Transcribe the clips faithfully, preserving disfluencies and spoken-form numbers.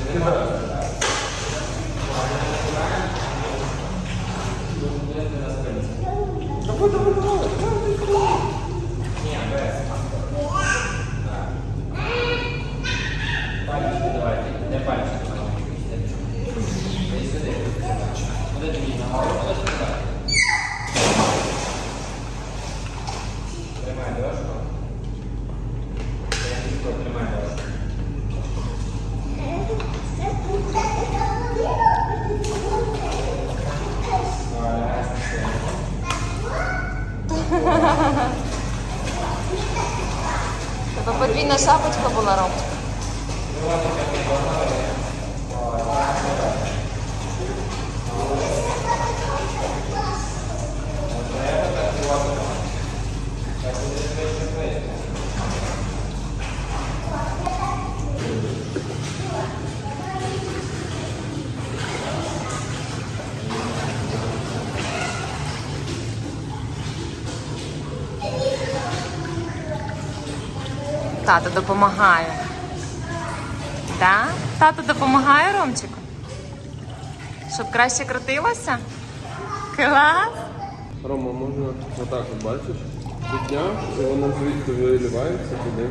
Давай, давай, давай. Пальчики давайте, не пальчики. Сюди. Куди тобі нагору, куди сюди. Тримай дошку. Тримай дошку. Тебе подвійна шапочка була, Ромчик. Тато допомагає. Да? Тато допомагає Ромчику? Щоб краще крутилося? Клас! Рома, можна отак от бачиш? Підняв, і воно звідти виливається туди.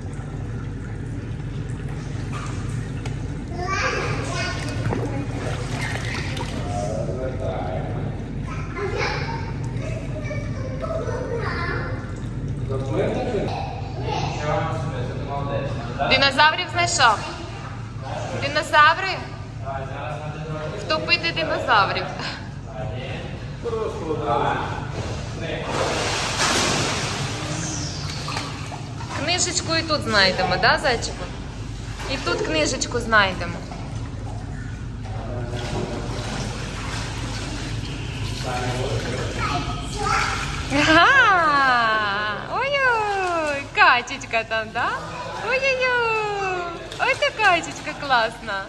Динозаврів знайшов. Динозаври? Втопити динозаврів. Книжечку і тут знайдемо, да, зайчику? І тут книжечку знайдемо. Ага! Ой-ой! Качечка там, да? Ой-ой-ой! Ой, та качечка класна!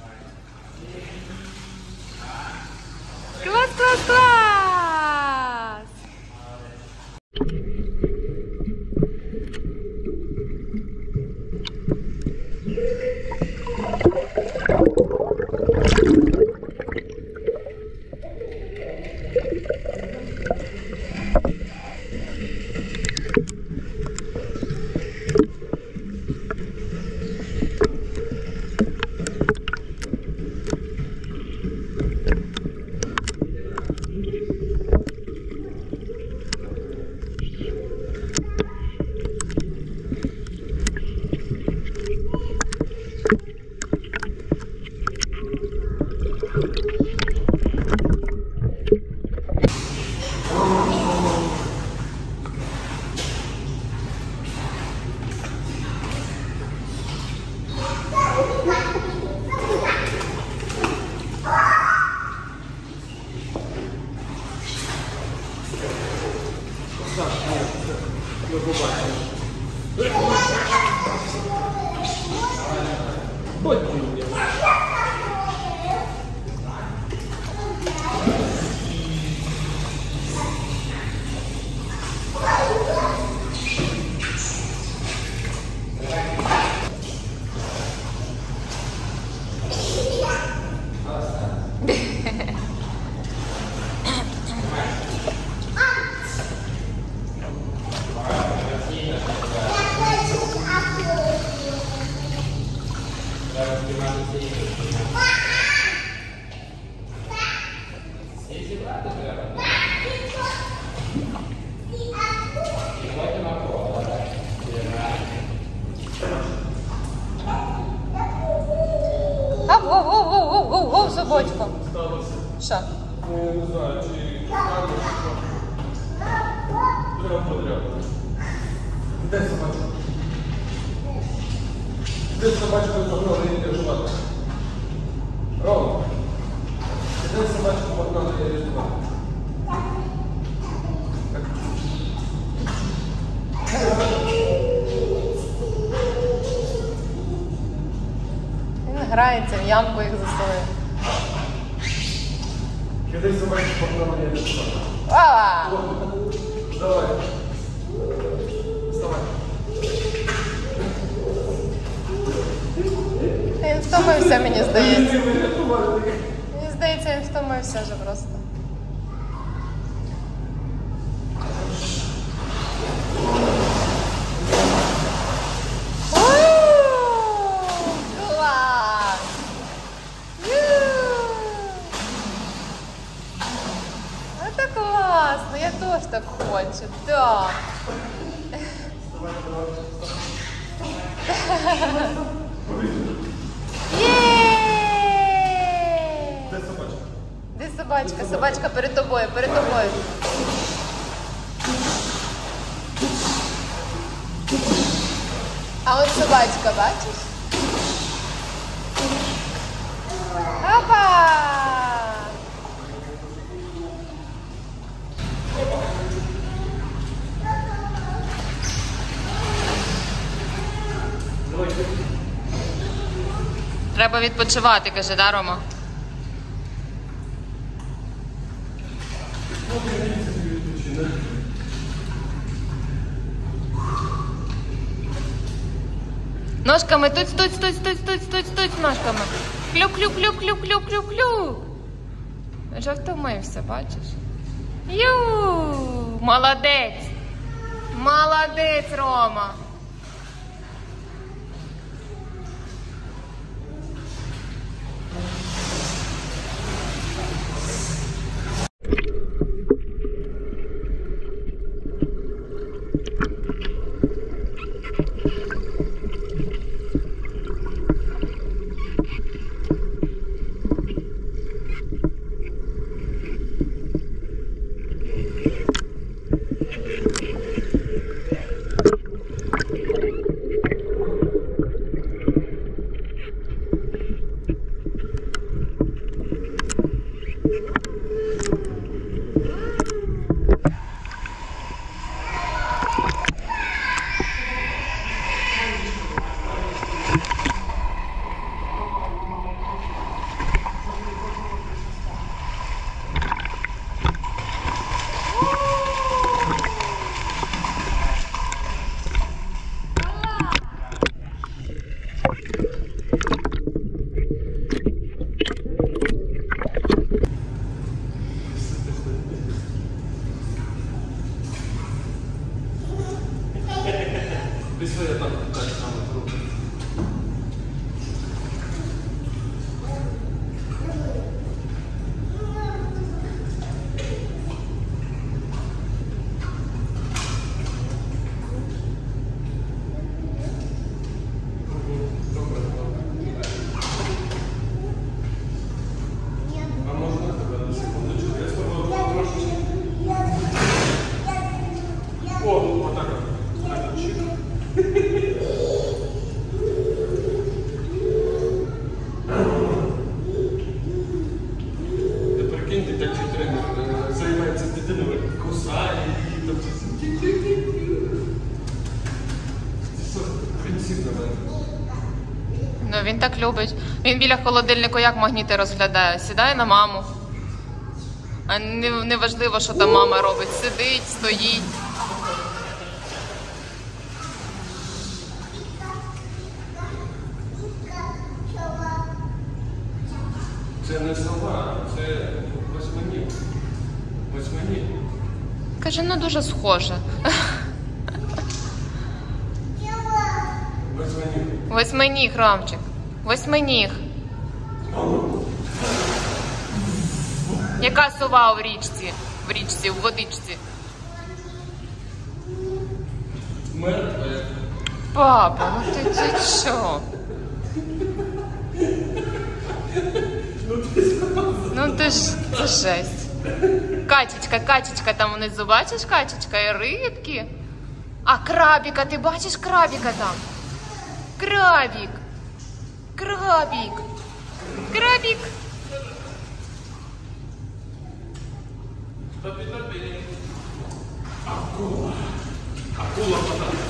Клас, клас, клас! Воу-воу-воу-воу-воу, собачка. Що? Ну, не знаю, чи кажуть, що треба подряд. Де собачка? Де собачка погнала, я не жувати? Рома, де собачка погнала, я не жувати? Він грається, в ямку їх заселив. Де собачка погнала, я не жувати? Ава! Давай. Вставай. Він втомився, мені здається. Мені здається, він втомився вже просто. Клас! Це класно, я теж так хочу, да. Є! Де собачка? Де собачка? Собачка перед тобою, перед тобою. А от собачка, бачиш? Опа! Треба відпочивати, каже, да, Рома? Ножками тут, тут, тут, тут, тут, тут, тут, ножками. Клюк, клюк, клюк, клюк, клюк, клюк, клюк. Вже втомився, бачиш? Ю, молодець. Молодець, Рома. Пішли я там так само зроблю. А можна тебе на секундочку? Я з тобою трошечки. О, отак. Так, чик. Ти прикиньте, такий тренер е, займається дитиною, кусає її, там це. Це що, принцип на мене? Ну, він так любить. Він біля холодильника як магніти розглядає. Сідає на маму. А не, не важливо, що там мама робить. Сидить, стоїть. Це не сова, це восьминіг. Восьминіг. Каже, ну дуже схоже. Восьминіг. Восьминіг, Ромчик. Восьминіг. Яка сова в річці? В річці, в водичці? Мертва. Папа, ну ти, ти що? Ну ти ж, це жесть. Качечка, качечка там внизу, бачиш, качечка і рибки. А крабіка, ти бачиш крабіка там? Крабік. Крабік. Крабік. Тобі, тобі. Акула. Акула, вона.